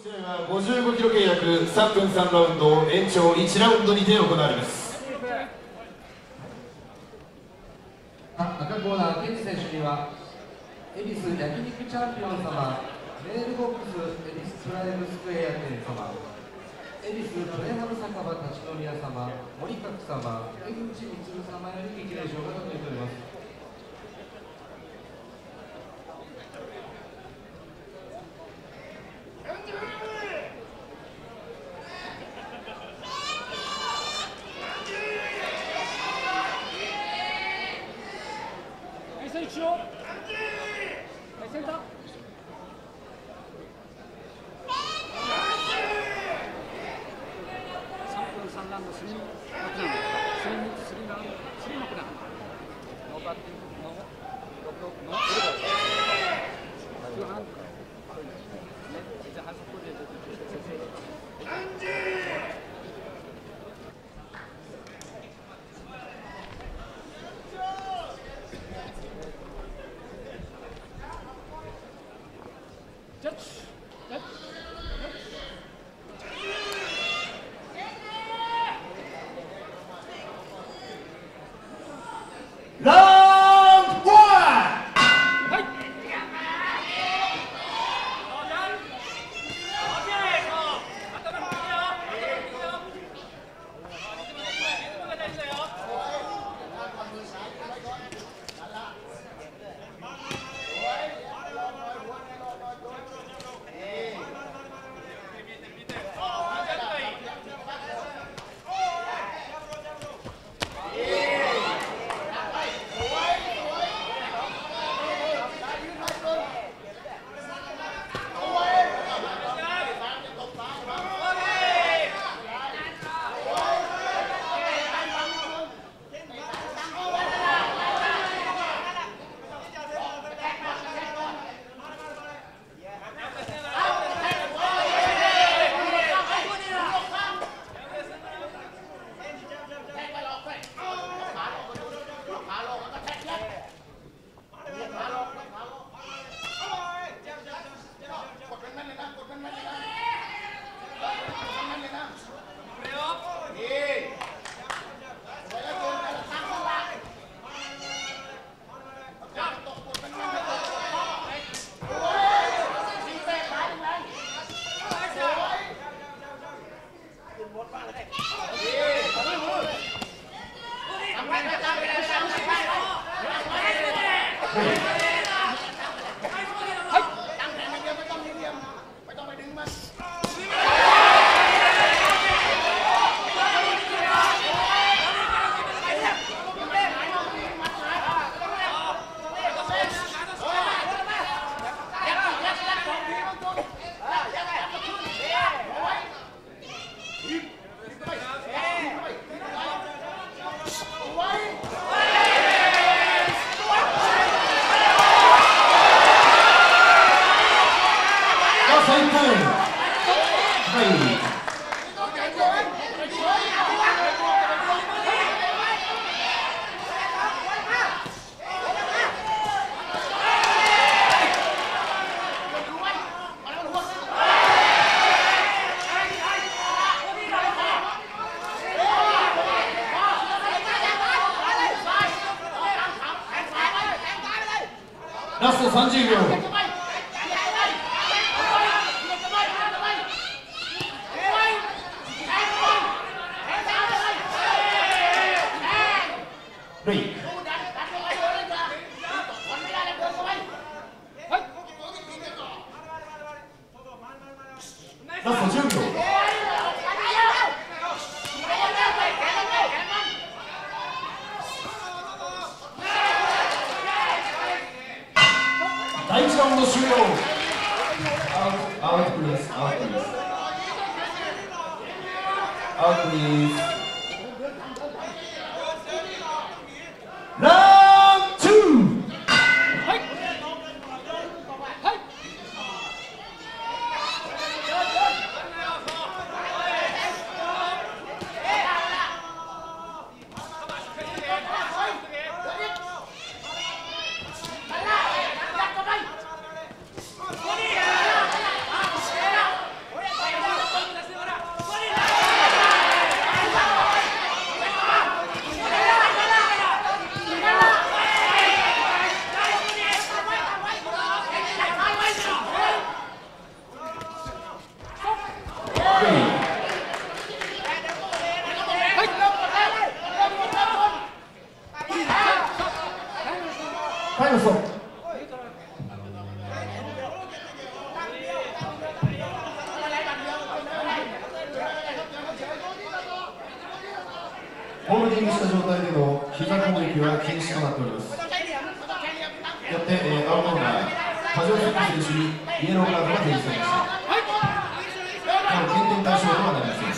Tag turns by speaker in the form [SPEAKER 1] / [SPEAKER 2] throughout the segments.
[SPEAKER 1] 試合は55キロ契約3分3ラウンド延長1ラウンドにて行われます。
[SPEAKER 2] 赤コーナー、ケンジ選手には恵比寿焼肉チャンピオン様、メールボックス恵比寿プライムスクエア店様、恵比寿プレハブ酒場立ち宮様、森角様、江口充様より激励賞が届いております。
[SPEAKER 1] ラスト30秒。ブレイク。ラスト10秒。第1ラウンド終了。アウトプリーズ。アウトプリーズ。アウトプリーズ。ラウンド2。はい。はい。 ホールディングした状態での膝攻撃は禁止となっております。よって、青コーナー、パジョーセク選手にイエローカードが提示されました。減点対象とはなりません。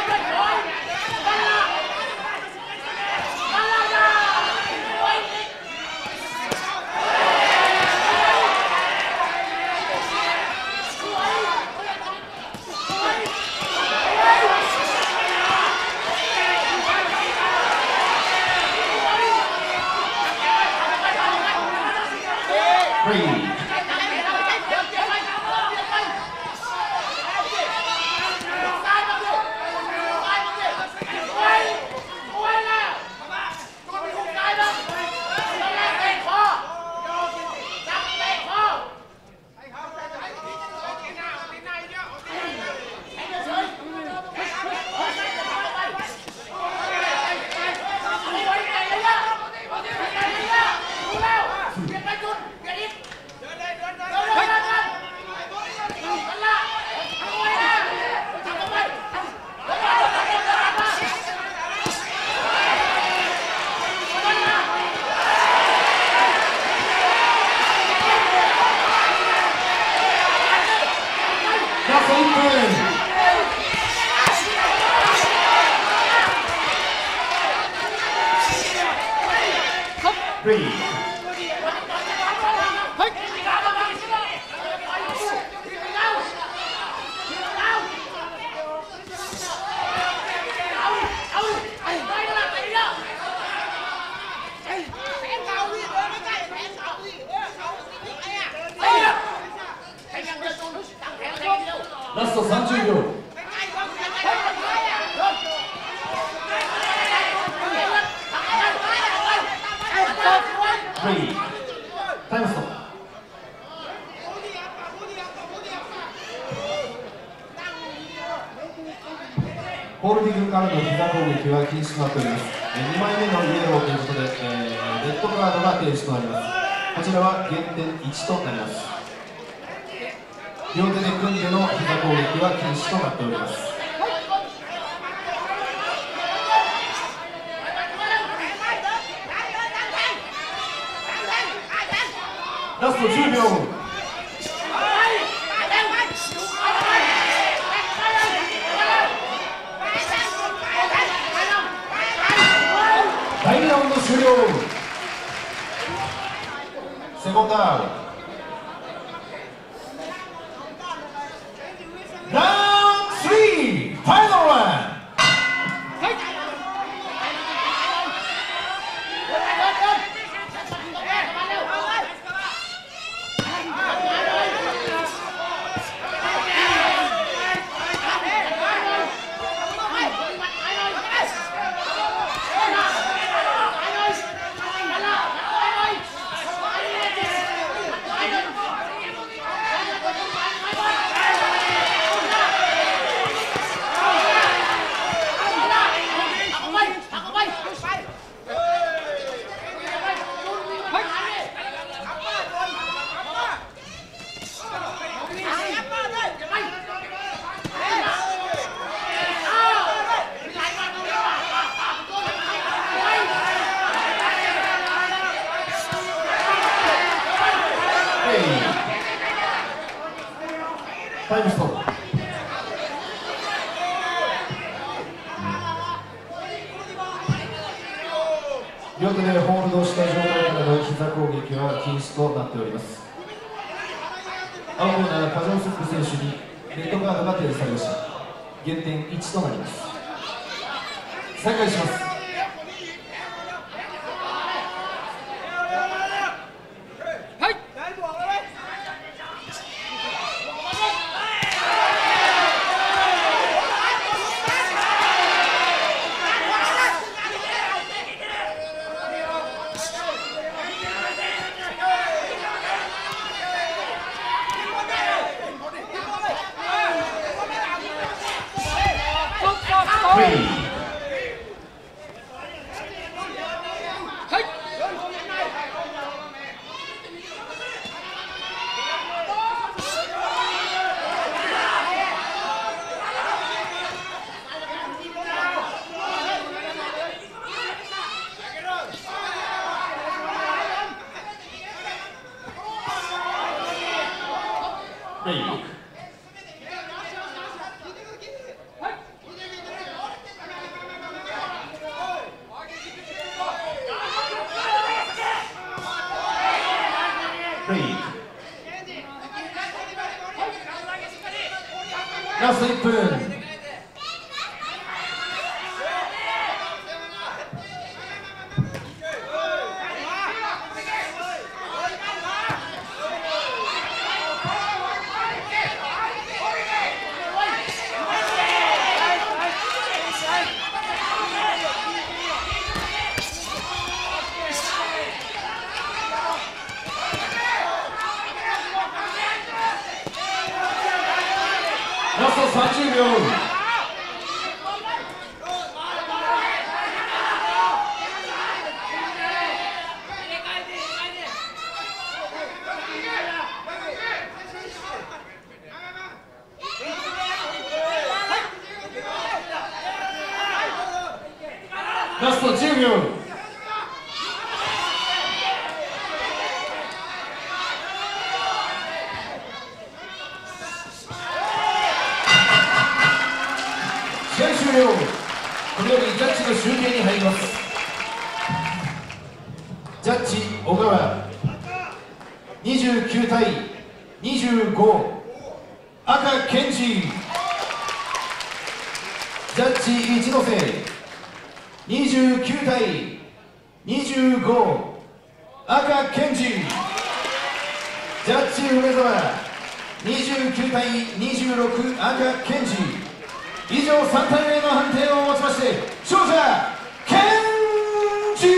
[SPEAKER 1] ラスト30秒。タイムストップ。ホールディングからの膝攻撃は禁止となっております。2枚目のイエローということで、レッドカードが提示となります。こちらは減点1となります。両手で組んでの膝攻撃は禁止となっております。ラスト10秒。第2ラウンド終了。セコンドダウン。ラウンド3、ファイナルラウンド。タイムストップ。両手でホールドした状態からの膝攻撃は禁止となっております。青コーナーパジョーセック選手にレッドカードが提示されました。減点1となります。再開します。 ラスト1分。ラスト30秒。ラスト10秒。試合終了。これよりジャッジの集計に入ります。ジャッジ小川29対25、赤ケンジ。ジャッジ一ノ瀬29対25、赤ケンジ。ジャッジ梅澤29対26、赤ケンジ。以上3対0の判定をもちまして勝者ケンジ。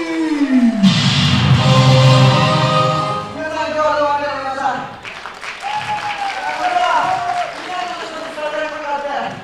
[SPEAKER 3] 皆さん今日はどうもありがとうございました。それではみんなにちょっと伝えたいことが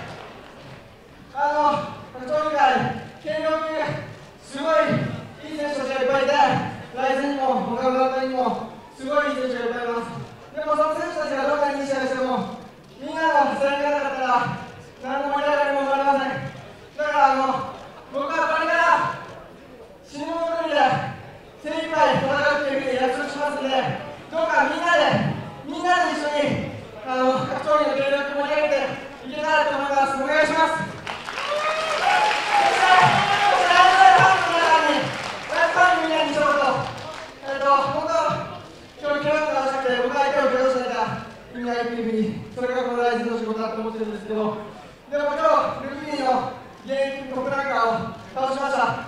[SPEAKER 3] あって、競技会軽量級すごいいい選手たちがいっぱいいて、来戦にも他の団体にもすごいいい選手がいっぱいいます。でもその選手たちがどんなにいい試合をしてもみんなの声援がなかったら何の盛り上がりも生まれません。だから僕はこれから死ぬもので精一杯戦うというふうに約束しますので、どうかみんなで一緒に格闘技の軽量級盛り上げていけたらと思います。お願いします。そしてライブファンの中にみんなに一言、本当今日蹴られたらしくて僕は相手を蹴落としなきゃ意味ないっていうふうに、それがこの大臣の仕事だと思ってるんですけど、でも今日ルフィの現役トップランカーを倒しました。